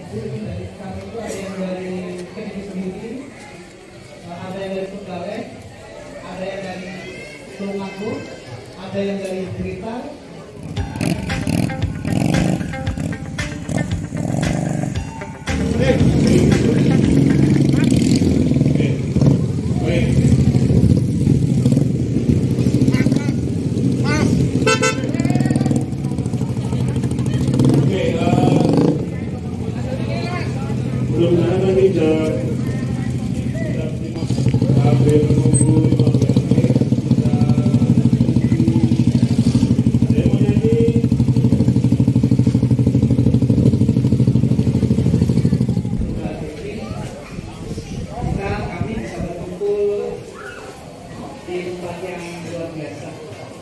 Dari kami itu ada yang dari Kediri sendiri, ada yang dari Pegawai, ada yang dari Tulungagung, ada yang dari Blitar. Belum ada nih jam hampir menunggu 15 menit. Ada yang mau nyanyi? Kami bisa berkumpul di tempat yang luar biasa.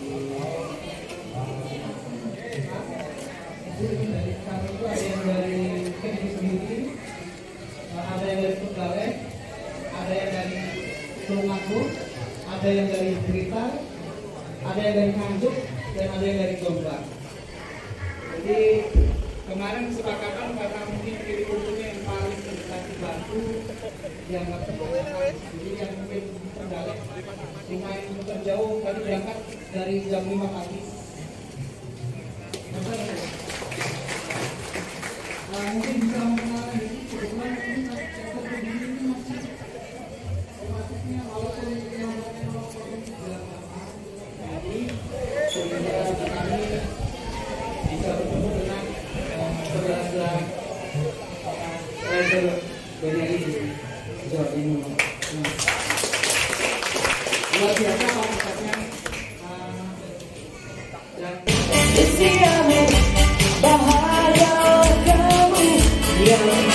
Dari kami itu ada yang dari Kediri sendiri, ada yang dari Pegawai, ada yang dari Tulungagung, ada yang dari Blitar, ada yang dari Nganjuk, dan ada yang dari Jombang. Jadi kemarin kesepakatan karena mungkin kiri kumpulnya yang paling terdekat di Batu, yang nggak jadi yang mungkin terdalam lumayan terjauh tadi berangkat dari jam 5 pagi. Mungkin bisa mengenalkan ini kebetulan ini sektor Kediri ini masih masuknya walaupun yang jadi sehingga kami bisa bertemu dengan saudara-saudara rider BNI di Jawa Timur. Luar biasa kapasitasnya dan bahaya kamu yang